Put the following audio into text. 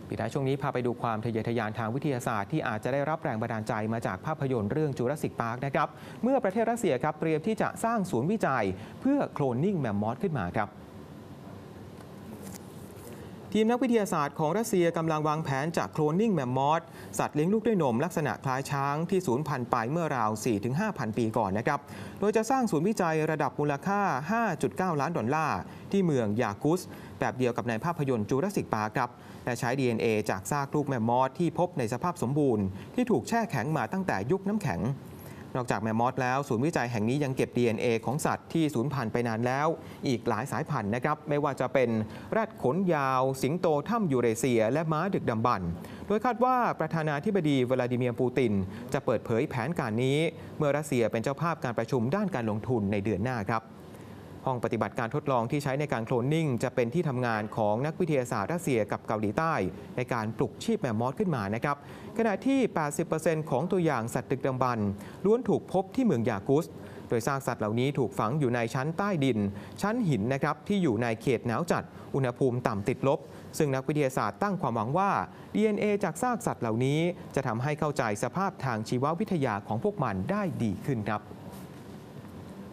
ปิดท้ายช่วงนี้พาไปดูความทะเยอทะยานทางวิทยาศาสตร์ที่อาจจะได้รับแรงบันดาลใจมาจากภาพยนตร์เรื่องจูราสสิกพาร์คนะครับเมื่อประเทศรัสเซียครับเตรียมที่จะสร้างศูนย์วิจัยเพื่อโคลนนิ่งแมมมอธขึ้นมาครับทีมนักวิทยาศาสตร์ของรัสเซียกำลังวางแผนจะโคลนนิ่งแมมมอธสัตว์เลี้ยงลูกด้วยนมลักษณะคล้ายช้างที่สูญพันธุ์ไปเมื่อราว 4-5,000 ปีก่อนนะครับโดยจะสร้างศูนย์วิจัยระดับมูลค่า $5.9 ล้านที่เมืองยากุสแบบเดียวกับในภาพยนตร์จูราสสิกพาร์คครับและใช้ DNA จากซากลูกแมมมอธที่พบในสภาพสมบูรณ์ที่ถูกแช่แข็งมาตั้งแต่ยุคน้ำแข็งนอกจากแมมมอธแล้วศูนย์วิจัยแห่งนี้ยังเก็บ DNA ของสัตว์ที่สูญพันธุ์ไปนานแล้วอีกหลายสายพันธุ์นะครับไม่ว่าจะเป็นแรดขนยาวสิงโตถ้ำยูเรเซียและม้าดึกดำบรรพ์โดยคาดว่าประธานาธิบดีวลาดิเมียร์ปูตินจะเปิดเผยแผนการนี้เมื่อรัสเซียเป็นเจ้าภาพการประชุมด้านการลงทุนในเดือนหน้าครับห้องปฏิบัติการทดลองที่ใช้ในการโคลนนิ่งจะเป็นที่ทำงานของนักวิทยาศาสตร์รัสเซียกับเกาหลีใต้ในการปลุกชีพแมมมอธขึ้นมานะครับขณะที่ 80% ของตัวอย่างสัตว์ดึกดำบรรพ์ล้วนถูกพบที่เมืองยากุสโดยซากสัตว์เหล่านี้ถูกฝังอยู่ในชั้นใต้ดินชั้นหินนะครับที่อยู่ในเขตหนาวจัดอุณหภูมิต่ำติดลบซึ่งนักวิทยาศาสตร์ตั้งความหวังว่า DNA จากซากสัตว์เหล่านี้จะทำให้เข้าใจสภาพทางชีววิทยาของพวกมันได้ดีขึ้นครับ